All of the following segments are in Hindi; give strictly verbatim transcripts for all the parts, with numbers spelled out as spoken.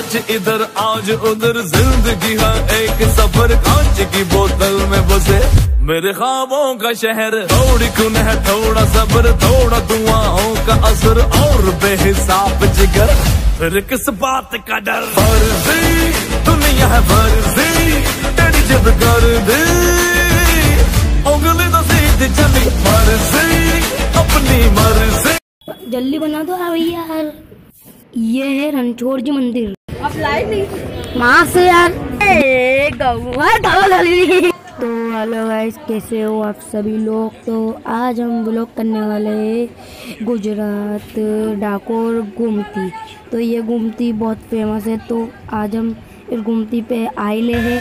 आज इधर आज उधर जिंदगी है एक सफर, कांच की बोतल में बसे मेरे ख्वाबों का शहर। थोड़ी कुन है थोड़ा सब्र, थोड़ा दुआओं का असर और बेहिसाब जिगर, फिर किस बात का डर। फर्जी दुनिया है फर्जी, तेरी जिद कर दे उंगली तो सीधी चली, मर्जी अपनी मर्जी। जल्दी बना दो भैया यार। ये है रणछोड़ जी मंदिर। आप लाइव नहीं माँ से यार। तो हेलो गाइस, कैसे हो आप सभी लोग। तो आज हम व्लॉग करने वाले हैं गुजरात डाकोर गुमती। तो ये गुमती बहुत फेमस है, तो आज हम इस गुमती पे आए हैं।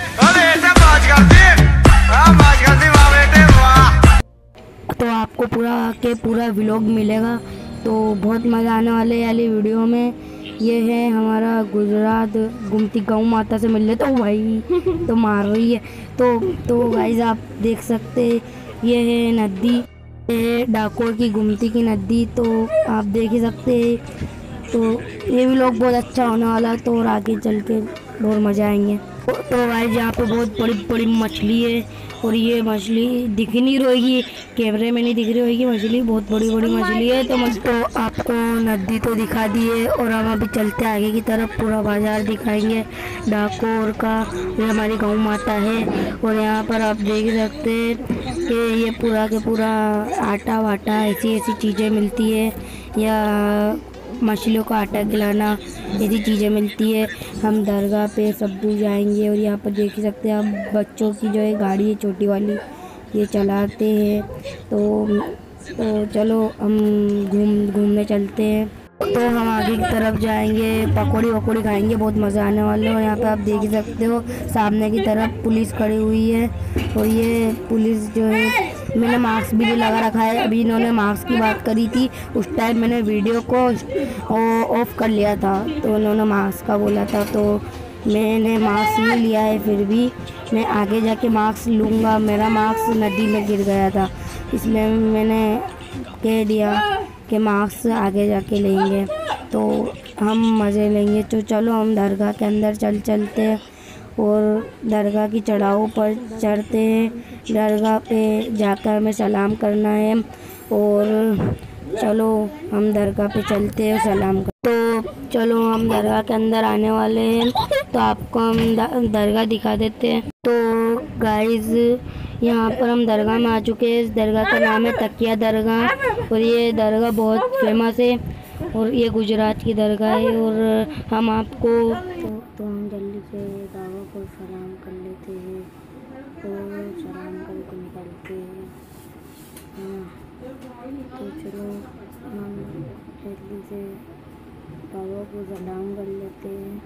तो आपको पूरा के पूरा व्लॉग मिलेगा, तो बहुत मज़ा आने वाले वाली वीडियो में। ये है हमारा गुजरात गुमती, गौ माता से मिल रहे तो भाई तो मार रही है। तो तो गाइस आप देख सकते, ये है नदी, ये है डाकोर की गुमती की नदी। तो आप देख ही सकते हैं। तो ये भी लोग बहुत अच्छा होने वाला है, तो और आगे चल के बहुत मज़ा आएंगे। तो गाइस यहाँ पे बहुत बड़ी बड़ी मछली है, और ये मछली दिख नहीं रही, कैमरे में नहीं दिख रही होगी मछली, बहुत बड़ी बड़ी मछली है। तो तो आपको नदी तो दिखा दी है, और हम अभी चलते आगे की तरफ, पूरा बाजार दिखाएंगे डाकोर का। ये हमारी गौ माता है, और यहाँ पर आप देख सकते हैं कि ये पूरा के पूरा आटा वाटा ऐसी ऐसी चीज़ें मिलती है, या मछलियों का आटा खिलाना ऐसी चीज़ें मिलती है। हम दरगाह पे सब दूर जाएंगे, और यहाँ पर देख सकते हैं आप बच्चों की जो है गाड़ी है छोटी वाली, ये चलाते हैं। तो तो चलो हम घूम घूमने चलते हैं। तो हम आगे की तरफ जाएंगे, पकौड़ी वकौड़ी खाएंगे, बहुत मज़ा आने वाला है। और यहाँ पे आप देख सकते हो सामने की तरफ पुलिस खड़ी हुई है, और ये पुलिस जो है, मैंने मास्क भी लगा रखा है। अभी इन्होंने मास्क की बात करी थी, उस टाइम मैंने वीडियो को ऑफ कर लिया था, तो उन्होंने मास्क का बोला था, तो मैंने मास्क नहीं लिया है। फिर भी मैं आगे जाके मास्क लूँगा। मेरा मास्क नदी में गिर गया था, इसलिए मैंने कह दिया कि मास्क आगे जाके लेंगे, तो हम मज़े लेंगे। तो चलो हम दरगाह के अंदर चल चलते हैं, और दरगाह की चढ़ाव पर चढ़ते हैं। दरगाह पे जाकर हमें सलाम करना है, और चलो हम दरगाह पे चलते हैं सलाम कर। तो चलो हम दरगाह के अंदर आने वाले हैं, तो आपको हम दरगाह दिखा देते हैं। तो गाइस यहाँ पर हम दरगाह में आ चुके हैं। इस दरगाह का नाम है तकिया दरगाह, और ये दरगाह बहुत फेमस है, और ये गुजरात की दरगाह है। और हम आपको तो, तो हम जल्दी से बाबा को सलाम कर लेते हैं, तो सलाम करके निकलते हैं। तो चलो हम जल्दी से बाबा को सलाम कर लेते हैं।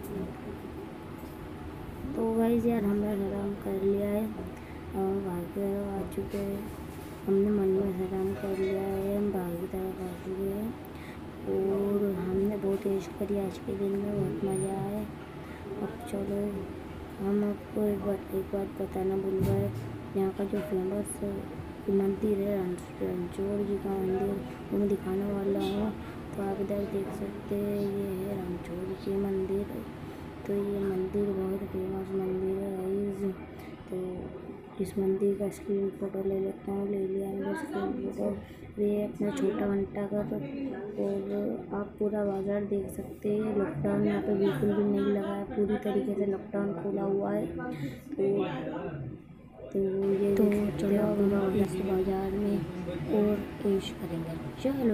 तो गाइस यार हमने सलाम कर लिया है, और भाई की तरफ आ चुके हैं। हमने मन में सलाम कर लिया है, हम भाई की तरफ आ चुके हैं, और हमने बहुत ऐश करी आज के दिन में, बहुत मज़ा आया। अब चलो हम आपको एक बात एक बात बताना भूल गए, यहाँ का जो फेमस मंदिर है रणछोड़ जी का मंदिर, वो मैं दिखाने वाला हूँ। तो आप इधर देख सकते हैं, ये है रणछोड़ जी मंदिर। तो ये मंदिर बहुत फेमस मंदिर है गाइस। तो इस मंदिर का स्क्रीन फ़ोटो ले लेता हूँ, ले लिया मैंने स्क्रीन फ़ोटो। ये अपना छोटा घंटा का। तो और आप पूरा बाज़ार देख सकते हैं। लॉकडाउन यहाँ पे बिल्कुल भी नहीं लगा है, पूरी तरीके से लॉकडाउन खोला हुआ है। तो तो ये तो चलो हम इस बाज़ार में और पेश करेंगे। चलो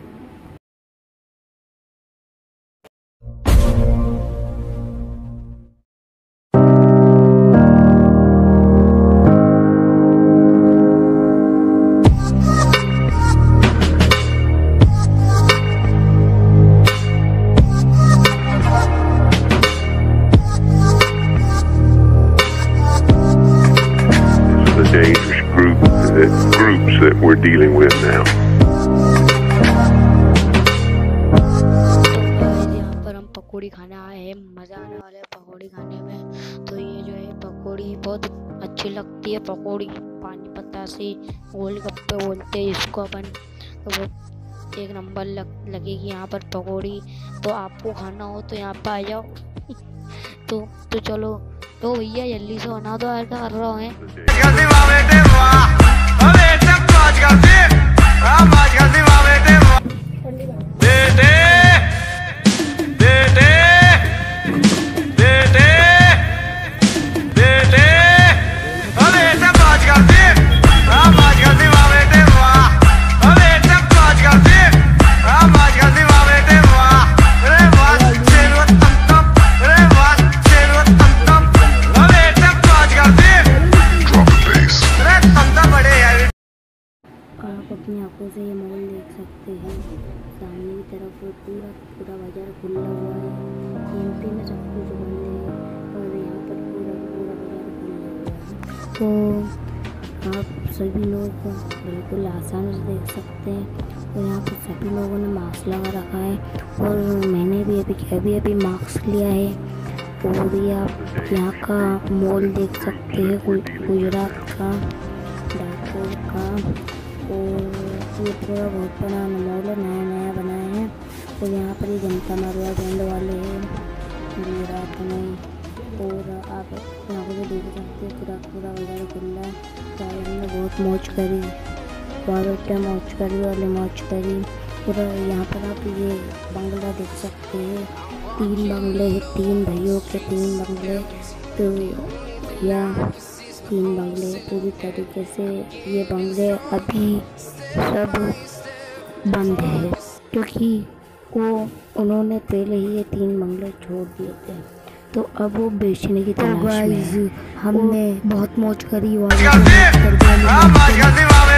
dangerous group that groups that we're dealing with now. यहाँ पर हम पकौड़ी खाने आए हैं, मज़ा आने वाला है पकौड़ी खाने में। तो ये जो है पकौड़ी बहुत अच्छी लगती है, पकौड़ी पानी पत्ता से गोलगप्पे बोलते हैं इसको अपन। तो वो एक नंबर लग लगेगी यहाँ पर पकौड़ी। तो आपको खाना हो तो यहाँ पर आ जाओ। तो तो चलो तो भैया जल्दी से बना दो यार, क्या कर रहे हैं। आप अपनी आंखों से ये मॉल देख सकते हैं, सामने की तरफ पूरा पूरा बाजार खुला हुआ है, कीमती में सब कुछ बंद है और यहाँ पर पूरा पूरा बाजार खुला हुआ है। तो आप सभी लोग बिल्कुल आसानी से देख सकते हैं और यहाँ पर सभी लोगों ने मास्क लगा रखा है और मैंने भी अभी अभी अभी मास्क लिया है। और ये आप यहाँ का मॉल देख सकते हैं, गुजरात का डाकोर का, और ये पूरा बहुत बड़ा मॉल है, नया नया बनाया है। और यहाँ पर ये जनता मरवा बैंड वाले हैं गुजरात में। और आप यहाँ पर देख सकते हैं पूरा पूरा बाजार खुला है। तो हमने बहुत मौज करी, बहुत मौज करी वाले मौज करी। पूरा यहाँ पर आप ये बंगला देख सकते हैं, तीन बंगले हैं, तीन भाइयों के तीन बंगले। तो या तीन बंगले पूरी तरीके से ये बंगले अभी सब बंद है क्योंकि वो उन्होंने पहले ही ये तीन बंगले छोड़ दिए थे, तो अब वो बेचने की तलाश में है। हमने बहुत मौज करी, वाली